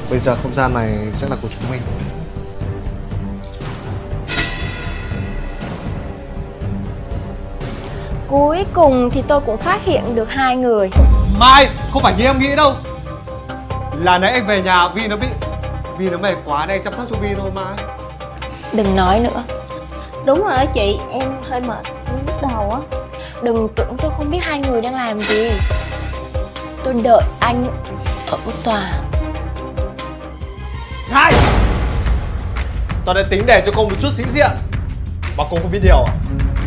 Bây giờ không gian này sẽ là của chúng mình. Cuối cùng thì tôi cũng phát hiện được hai người. Mai, không phải như em nghĩ đâu. Là nãy anh về nhà Vi nó mệt quá nên anh chăm sóc cho Vi thôi Mai. Đừng nói nữa. Đúng rồi chị, em hơi mệt, em nhức đầu á. Đừng tưởng tôi không biết hai người đang làm gì. Tôi đợi anh ở tòa. Hai, tao đã tính để cho cô một chút sĩ diện mà cô không biết điều à?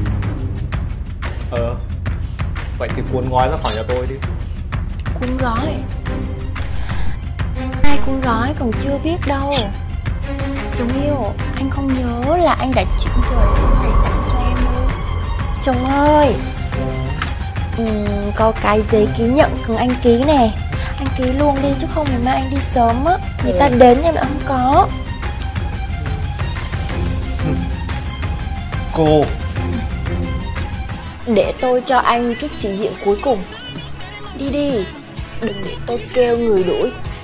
Vậy thì cuốn gói ra khỏi nhà tôi đi. Cuốn gói? Hai cuốn gói còn chưa biết đâu. Chồng yêu, anh không nhớ là anh đã chuyển về tài sản cho em đâu. Chồng ơi, có cái giấy ký nhận cần anh ký nè. Anh ký luôn đi chứ không ngày mai anh đi sớm á, người ta đến em lại không có. Cô, để tôi cho anh chút sĩ diện cuối cùng. Đi đi, đừng để tôi kêu người đuổi.